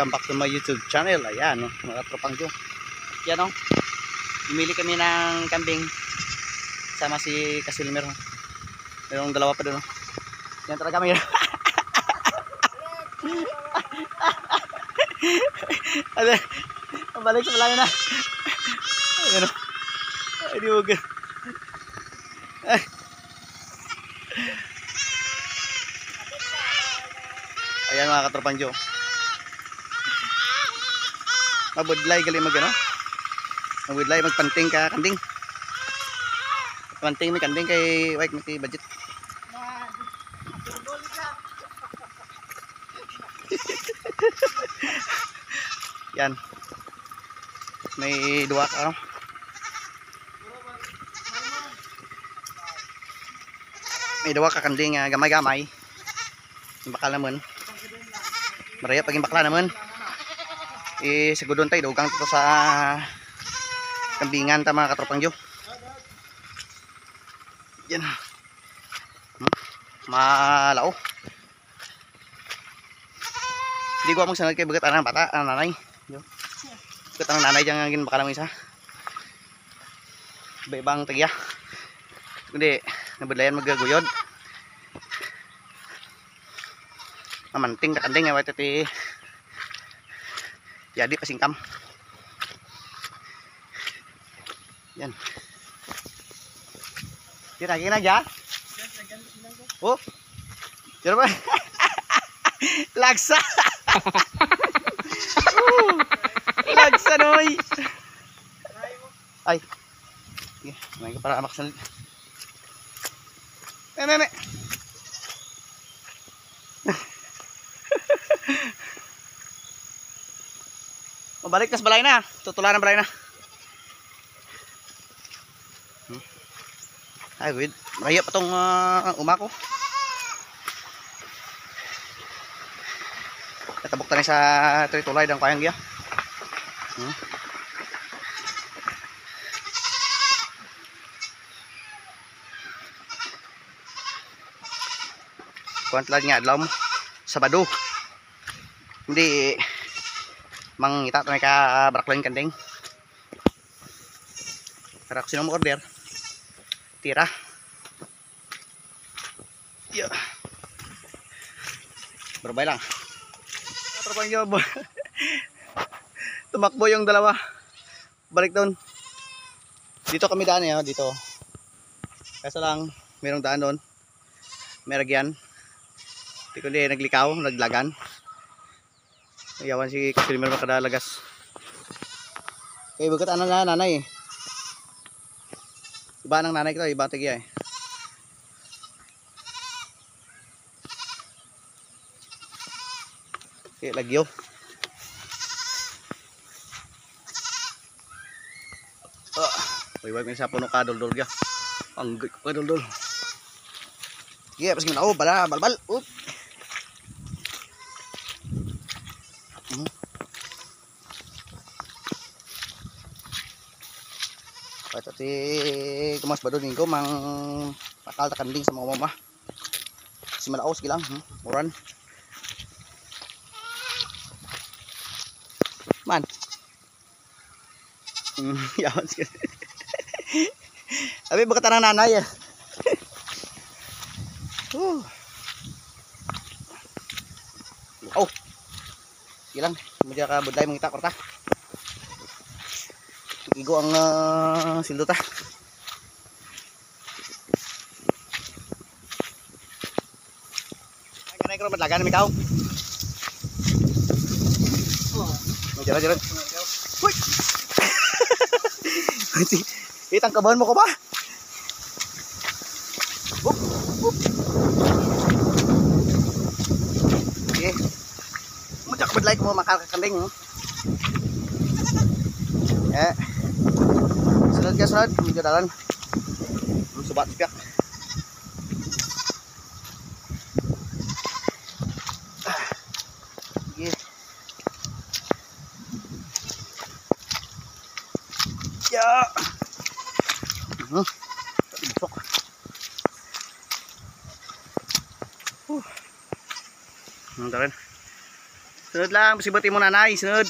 welcome back to my YouTube channel. Ayan, no, mga tropang Diyo. Yan, no. Bumili kami ng kambing sama si Kasilmer. Mayroong dalawa pa doon, no. Yan talaga kami. Ano, balik sa malayo na. Ayan, no. Ay, di huwag. Ayan mga katropang Diyo. Mabudlay gali mag ano? Mabudlay magpanting ka kanding. Panting mi kanding kay wait mi budget. Yan. May dua ka ano? May dua ka kanding gamay-gamay. Bakal naman. Maraya paging bakla naman. Sigudon tayo dugang ito sa kambingan ta mga katropang Diyo. Yan. Malao. Hindi ko magsanad kay bagat anang bata, anang nanay. Bagat anang nanay dyan nga bakal naman isa. Iba-ibang tagya. Kundi nabudlayan magaguyod. Mamanting kakanding nga wate ti jadi pasingkam. Yan. Tira lagi aja. Oh. Tira ba? Laksa. Laksa noy. Ay. Sige, may para makasal. Nene. Mabalik na sa balay na. Tutulan ng balay na. Ay, wait. Maraya pa itong umako. Natabok tayo sa tritulay ng kayang giya. Kuantlan nga adlaw mo. Sabado. Hindi mangita tayo ka braklan kanding. Para kung sino mo order tira. Yeah. Berbay lang. Tropang Diyo. Tumakbo yung dalawa. Balik doon. Dito kami daan eh, dito. Kaso lang mayroong daan doon. May ragyan. Hindi ko din naglikaw, naglagan. Yawan si Kasilmer makadalagas. Kaya bagat ano na nanay eh. Iba ng nanay ko, iba tagya eh. Okay, lagyo. Wait, may sa puno ka dol-dol ga. Ang good ka dol-dol. Sige, pas gimana? Oh, balbal. Up. Tati kumas ba doon ko mang pakal ta kanding sa mga mama. Si malaos gilang, muran. Man. Yawan sih. Abi bakat tanang nanay ya. Oh. Gilang, media ka budlay mong itak korta. Igo ang sildo ta. Kanay ko madlagan mi kaw. Jalan. Hoy. Itang kabahan mo ko ba? Okay. Mujak badlay ko makakakanding. Sunod, medyo dalan. Subat siya. Sige. Ya. Busok. Dalan. Sunod lang, sibuti mo nanay, sunod.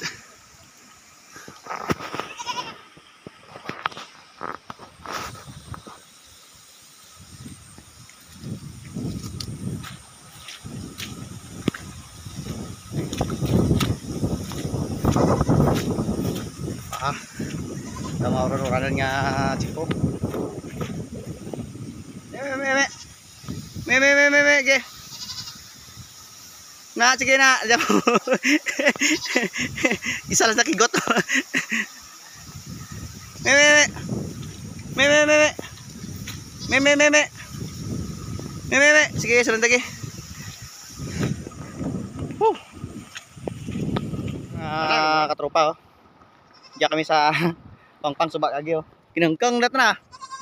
Tama-uraran nga chipo. Me, ge. Na, sige na. Isa lang sa kigot. Me. Sige, sunod lagi. Katropa, oh. Diyan kami sa pangpang subak lagi, oh. Kinangkang na na.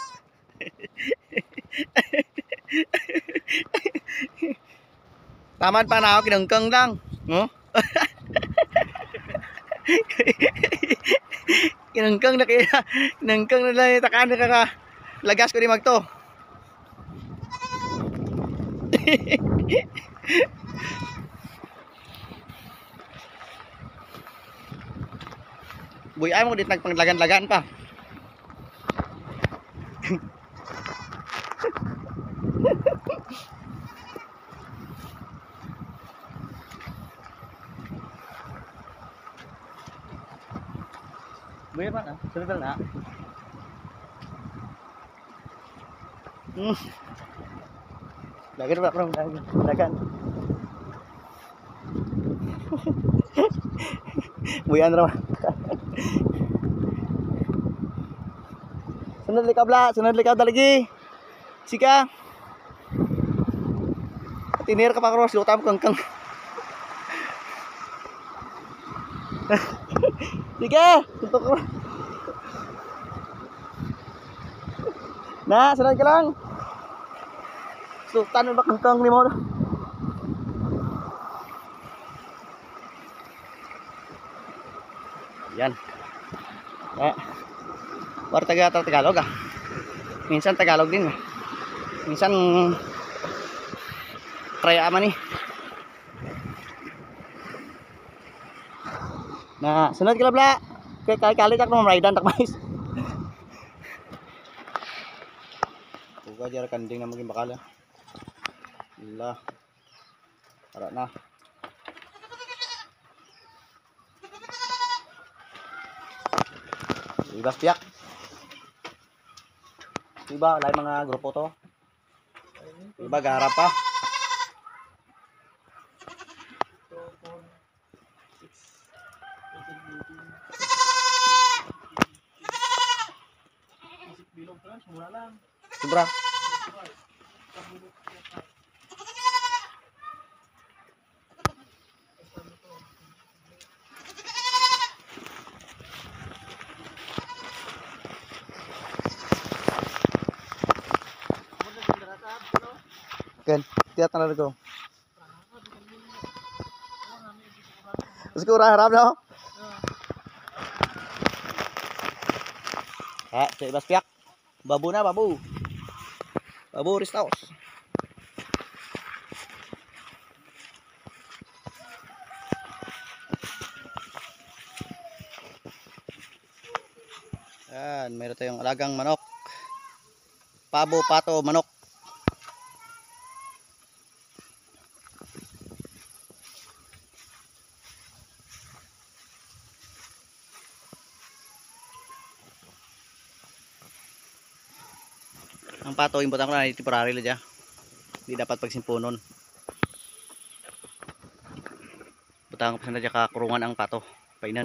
Taman pa na ako, kinangkang lang. No? Kinangkang na kaya. Kinangkang na lang. Takaan na ka. Lagas ko di magto. Buy ay mo dit nagpanglagan-lagan pa. Buy pa na, sunod na. Lagan pa bro, lagan. Buyan raw. Sunod likab lagi. Sika. Tinir ka pa cross, lutam kangkang. Sige, tutok ko. Nah, sunod ka lang. Sultan ba kangkang ni mo? Yan. War Tagalog ah. Minsan Tagalog din. Minsan Raya man eh. Nah, sunod ka labla. Kay kali tak mo raidan tak mais. Uga jar kanding na maging bakala. Allah. Tara na. Ibas piyak. Diba, lain mga grupo to. Diba, garap pa. Sobra. Ken, tiat na ko. Siguro harap no. Cek ibas piak. Babu na babu. Babu ristaus. Yan, mayroon tayong alagang manok. Pabo, pato, manok. Ang pato, imbutan ko na temporary lang dyan. Hindi dapat pagsimpunon. Butang ko na dyan kakurungan ang pato. Painan.